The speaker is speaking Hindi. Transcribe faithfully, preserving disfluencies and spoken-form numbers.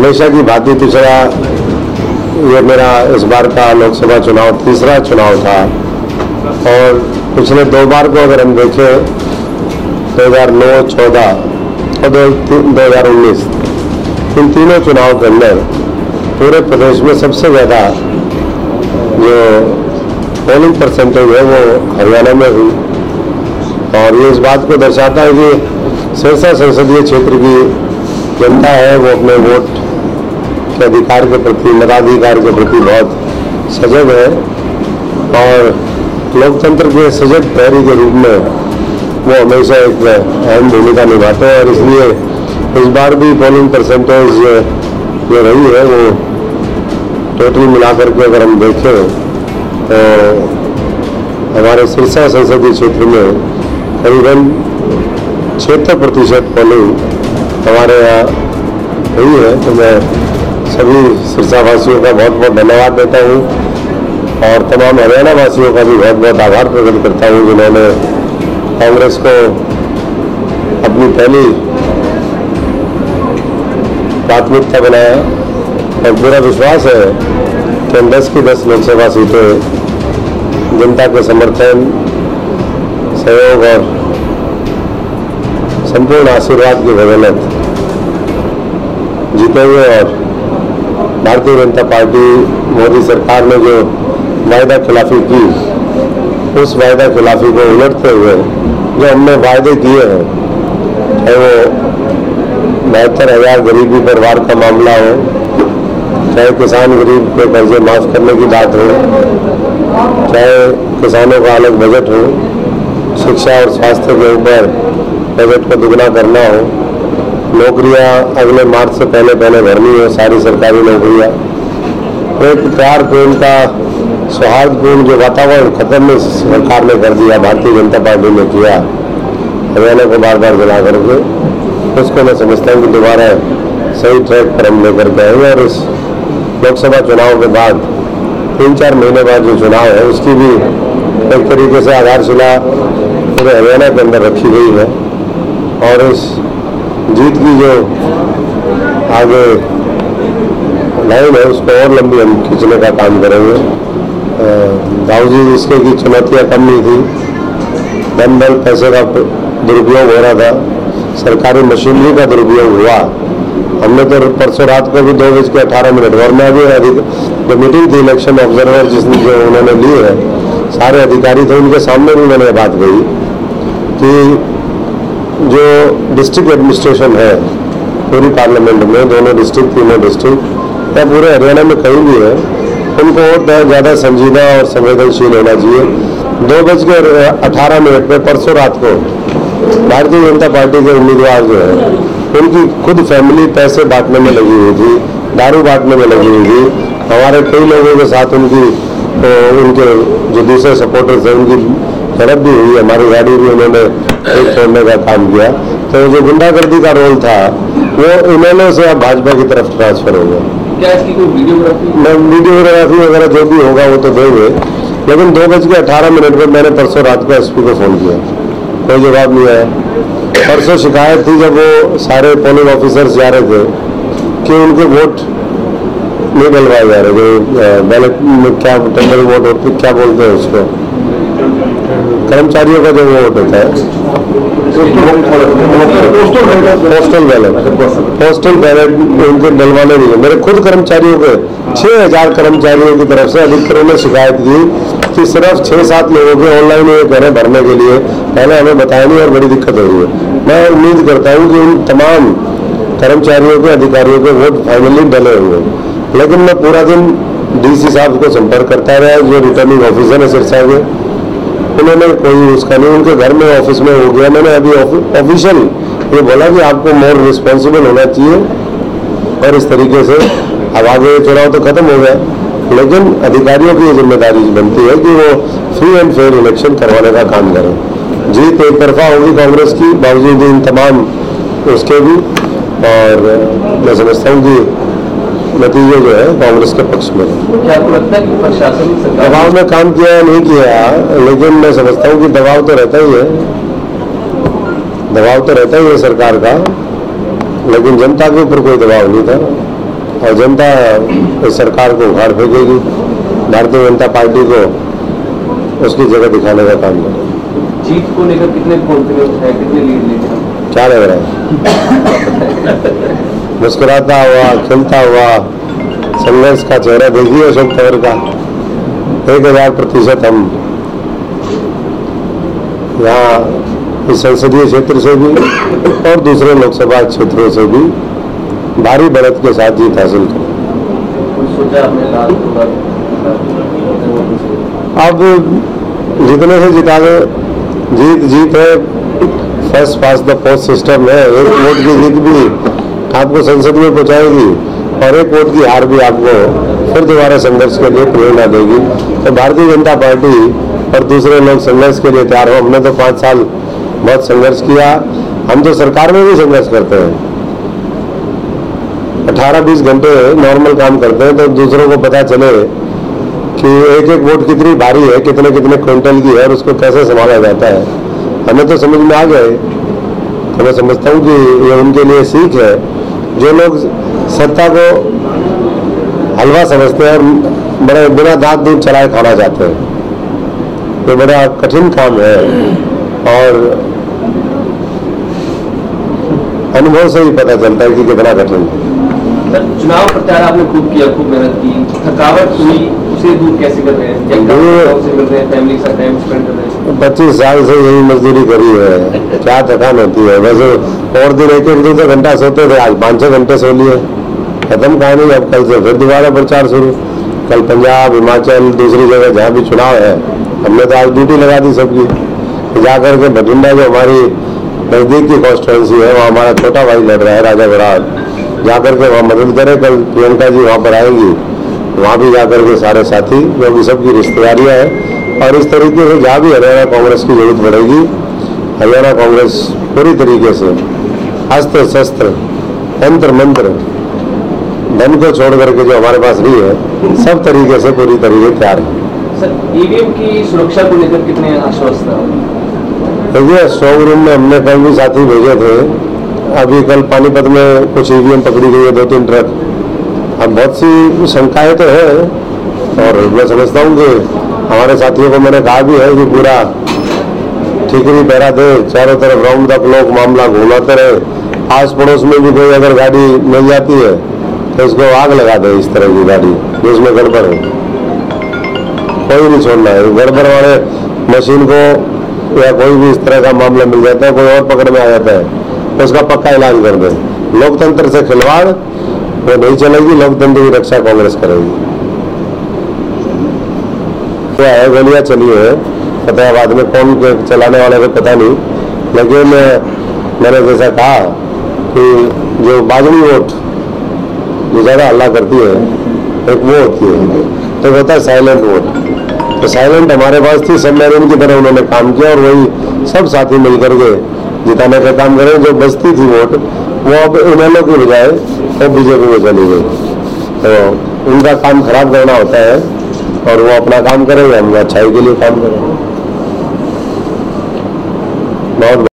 हमेशा की भांति पिछड़ा ये मेरा इस बार का लोकसभा चुनाव तीसरा चुनाव था और पिछले दो बार को अगर हम देखें दो हज़ार नौ, चौदह और दो हज़ार उन्नीस, इन तीनों चुनाव के अंदर पूरे प्रदेश में सबसे ज़्यादा जो पोलिंग परसेंटेज है वो हरियाणा में हुई और ये इस बात को दर्शाता है कि सिरसा संसदीय क्षेत्र की जनता है वो अपने वोट के अधिकार के प्रति, मताधिकार के प्रति बहुत सजग है और लोकतंत्र के सजग प्रहरी के रूप में वो हमेशा एक अहम भूमिका निभाते हैं और इसलिए इस बार भी पोलिंग परसेंटेज जो रही है वो टोटल मिलाकर के अगर हम देखें तो हमारे सिरसा संसदीय क्षेत्र में करीबन छिहत्तर प्रतिशत पोलिंग हमारे यहाँ हुई है। तो मैं सभी सिरसा वासियों का बहुत बहुत धन्यवाद देता हूँ और तमाम हरियाणा वासियों का भी बहुत बहुत आभार प्रकट करता हूँ जिन्होंने कांग्रेस को अपनी पहली प्राथमिकता बनाया और पूरा विश्वास है कि हम दस की दस लोकसभा सीटें जनता के समर्थन, सहयोग और संपूर्ण आशीर्वाद की बदौलत जीतेंगे और भारतीय जनता पार्टी मोदी सरकार ने जो वायदा खिलाफी की उस वायदा खिलाफी को उलटते हुए जो हमने वायदे किए हैं, चाहे वो बहत्तर हजार गरीबी परिवार का मामला हो, चाहे किसान गरीब के कर्जे माफ करने की बात हो, चाहे किसानों का अलग बजट हो, शिक्षा और स्वास्थ्य के ऊपर बजट को दुगना करना हो, नौकरियां अगले मार्च से पहले पहले भरनी हो, सारी सरकारी नौकरियां, एक प्यारपूर्ण का सौहार्दपूर्ण जो वातावरण खत्म सरकार ने कर दिया, भारतीय जनता पार्टी ने किया हरियाणा को बार बार जला करके, उसको मैं समझता हूँ कि दोबारा सही ट्रैक पर हम लेकर के आएंगे और इस लोकसभा चुनाव के बाद तीन चार महीने बाद जो चुनाव है उसकी भी एक तरीके से आधारशिला पूरे हरियाणा के अंदर रखी गई है और इस जीत की जो आगे लाइन है उसको और लंबी हम खींचने का काम करेंगे। बावजूद इसके की चुनौतियाँ कम नहीं थी, धन बल पैसे का दुरुपयोग हो रहा था, सरकारी मशीनरी का दुरुपयोग हुआ। हमने तो परसों रात को भी दो बज के अठारह मिनट और मैं भी जो मीटिंग थी इलेक्शन ऑब्जर्वर जिसने जो उन्होंने ली है, सारे अधिकारी थे, उनके सामने भी मैंने बात कही कि जो डिस्ट्रिक्ट एडमिनिस्ट्रेशन है पूरी पार्लियामेंट में, दोनों डिस्ट्रिक्ट तीनों डिस्ट्रिक्ट या पूरे हरियाणा में कहीं भी है, उनको और ज़्यादा संजीदा और संवेदनशील होना चाहिए। दो बज के अठारह मिनट में परसों रात को भारतीय जनता पार्टी के उम्मीदवार जो है उनकी खुद फैमिली पैसे बांटने में लगी हुई थी, दारू बांटने में लगी हुई थी। हमारे कई लोगों के साथ उनकी तो उनके जो दूसरे सपोर्टर्स हैं उनकी झड़प भी हुई, हमारी गाड़ी भी उन्होंने एक छोड़ने का काम किया। तो जो गुंडागर्दी का रोल था वो इन्होंने से अब भाजपा की तरफ ट्रांसफर हो गया। क्या इसकी कोई वीडियोग्राफी वीडियोग्राफी वगैरह जो भी होगा वो तो देंगे, लेकिन दो बज के अठारह मिनट में मैंने परसों रात को एसपी को फोन किया, कोई जवाब नहीं आया। परसों शिकायत थी जब वो सारे पोलिंग ऑफिसर्स जा रहे थे कि उनके वोट नहीं डलवाए जा रहे थे, बैलेट में क्या टेंडर वोट होते क्या बोलते हैं उसको, कर्मचारियों का जो वोट होता है पोस्टल बैलेट, पोस्टल बैलेट उनके डलवाने नहीं है। मेरे खुद कर्मचारियों के छः हजार कर्मचारियों की तरफ से अधिकारियों ने शिकायत की कि सिर्फ छः सात लोगों के ऑनलाइन ये कह रहे भरने के लिए, पहले हमें बताया नहीं और बड़ी दिक्कत हो रही है। मैं उम्मीद करता हूँ कि उन तमाम कर्मचारियों के अधिकारियों के वोट फाइनली डले हुए, लेकिन मैं पूरा दिन डीसी साहब को संपर्क करता रहा, जो रिटर्निंग ऑफिसर है सिरसा के, उन्होंने कोई उसका नहीं, उनके घर में ऑफिस में हो गया। मैंने अभी ऑफिशियल ये बोला कि आपको मोर रिस्पॉन्सिबल होना चाहिए और इस तरीके से अब आगे चुनाव तो खत्म हो गया, लेकिन अधिकारियों की जिम्मेदारी बनती है कि वो फ्री एंड फेयर इलेक्शन करवाने का काम करें। जीत एक तरफा होगी कांग्रेस की बावजूद इन तमाम उसके भी, और मैं समझता हूँ कि नतीजे जो है कांग्रेस के पक्ष में। क्या आपको लगता है कि प्रशासन दबाव में काम किया या नहीं किया, लेकिन मैं समझता हूँ कि दबाव तो रहता ही है, दबाव तो रहता ही है सरकार का, लेकिन जनता के ऊपर कोई दबाव नहीं था। और जनता इस सरकार को उखाड़ फेंकेगी। भारतीय जनता पार्टी को उसकी जगह दिखाने का काम करें। जीत को लेकर कितने कॉन्फिडेंस है, कितने लीड लेंगे हम? क्या लग रहा है? मुस्कुराता हुआ, खिलता हुआ संघर्ष का चेहरा देखिए अशोक तंवर का। एक हजार प्रतिशत हम यहाँ इस संसदीय क्षेत्र से भी और दूसरे लोकसभा क्षेत्रों से भी भारी बढ़त के साथ जीत हासिल करें। कुछ सोचा आपने लाल होगा? अब जितने से जिता दे, जीत जीत है। First past the post system है। एक वोट की जीत भी आपको संसद में पहुंचाएगी और एक वोट की हार भी आपको फिर दोबारा संघर्ष के लिए प्रेरणा देगी। तो भारतीय जनता पार्टी और दूसरे लोग संघर्ष के लिए तैयार हो। हमने तो पाँच साल बहुत संघर्ष किया। हम तो सरकार में भी संघर्ष करते हैं। अठारह बीस घंटे नॉर्मल काम करते हैं तो दूसरों को पता चले कि एक एक वोट कितनी भारी है, कितने कितने क्विंटल की है और उसको कैसे संभाला जाता है। हमें तो समझ में आ गए। तो मैं समझता हूँ कि ये उनके लिए सीख है। जो लोग सत्ता को हलवा समझते हैं और बड़े बिना दांत दूध चलाए खाना चाहते हैं, ये बड़ा कठिन काम है और अनुभव से ही पता चलता है कि कितना कठिन है। सर, चुनाव प्रचार आपने खूब किया, खूब मेहनत की, थकावट हुई, उसे दूर कैसे कर रहे हैं? क्या गाँव से मिल रहे हैं, फैमिली के साथ टाइम स्पेंड कर रहे हैं? पच्चीस साल से यही मजदूरी करी है, क्या थकान होती है। वैसे और दिन एक एक दो दो घंटा सोते थे, आज पाँच छः घंटे सो लिए। खत्म कहानी। अब कल से फिर दोबारा प्रचार शुरू। कल पंजाब, हिमाचल, दूसरी जगह जहाँ भी चुनाव है, हमने तो आज ड्यूटी लगा दी सबकी। जाकर के भटिंडा जो हमारी नजदीक की कॉन्स्टिट्यूंसी है, वहाँ हमारा छोटा भाई लड़ रहा है, राजा बराड़, जाकर के वहाँ मदद करें। कल प्रियंका जी वहाँ पर आएंगी, वहाँ भी जाकर के सारे साथी, क्योंकि सबकी रिश्तेदारियाँ हैं। और इस तरीके से जहाँ भी हरियाणा कांग्रेस की जरूरत पड़ेगी, हरियाणा कांग्रेस पूरी तरीके से अस्त्र शस्त्र तंत्र मंत्र धन को छोड़ करके जो हमारे पास रही है, सब तरीके से पूरी तरीके तैयार है। सर, ईवीएम की सुरक्षा को लेकर कितने आश्वस्त हैं? देखिए, स्ट्रॉन्ग रूम में हमने कल भी साथी भेजे थे। अभी कल पानीपत में कुछ ईवीएम पकड़ी गई है, दो तीन ट्रक। अब बहुत सी शंकाएं तो है और मैं समझता हूँ कि हमारे साथियों को मैंने कहा भी है कि पूरा ठीकरी पहरा दे, चारों तरफ राउंड द क्लॉक मामला घुमाते रहे। आस पड़ोस में भी कोई अगर गाड़ी मिल जाती है तो उसको आग लगा दे, इस तरह की गाड़ी जिसमें गड़बड़ है। कोई नहीं छोड़ना है। गड़बड़ वाले मशीन को या कोई भी इस तरह का मामला मिल जाता है, कोई और पकड़ में आ जाता है, तो उसका पक्का ऐलान कर दे। लोकतंत्र से खिलवाड़ वो नहीं चलेगी। लोकतंत्र की रक्षा कांग्रेस करेगी। क्या है, गोलियां चली है फतेहाबाद में, कौन चलाने वाले को पता नहीं। लेकिन मैंने जैसा कहा कि जो बाजनी वोट जो ज्यादा हल्ला करती है, एक वो होती है, तो होता है साइलेंट वोट। तो साइलेंट हमारे पास थी, सबमरीन की तरह उन्होंने काम किया और वही सब साथी मिलकर के जिताने का काम करें। जो बचती थी वोट वो अब इनेलो की बजाय वो बीजेपी में चली गई। तो उनका काम खराब करना होता है और वो अपना काम करेंगे, हम अच्छाई के लिए काम करेंगे। बहुत